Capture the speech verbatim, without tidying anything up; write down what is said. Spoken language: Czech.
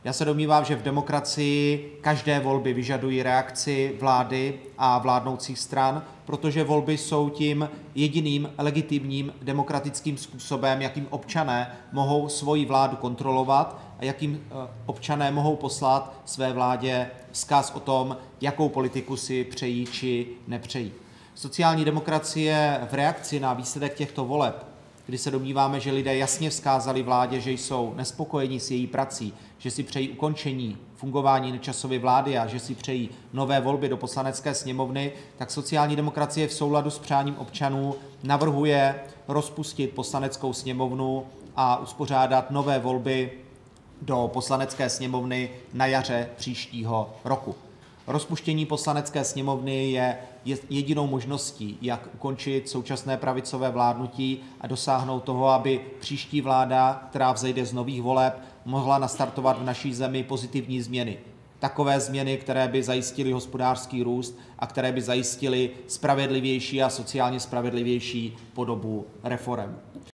Já se domnívám, že v demokracii každé volby vyžadují reakci vlády a vládnoucích stran, protože volby jsou tím jediným legitimním demokratickým způsobem, jakým občané mohou svoji vládu kontrolovat a jakým občané mohou poslat své vládě vzkaz o tom, jakou politiku si přejí či nepřejí. Sociální demokracie v reakci na výsledek těchto voleb, kdy se domníváme, že lidé jasně vzkázali vládě, že jsou nespokojeni s její prací, že si přejí ukončení fungování Nečasovy vlády a že si přejí nové volby do Poslanecké sněmovny, tak sociální demokracie v souladu s přáním občanů navrhuje rozpustit Poslaneckou sněmovnu a uspořádat nové volby do Poslanecké sněmovny na jaře příštího roku. Rozpuštění Poslanecké sněmovny je jedinou možností, jak ukončit současné pravicové vládnutí a dosáhnout toho, aby příští vláda, která vzejde z nových voleb, mohla nastartovat v naší zemi pozitivní změny. Takové změny, které by zajistily hospodářský růst a které by zajistily spravedlivější a sociálně spravedlivější podobu reforem.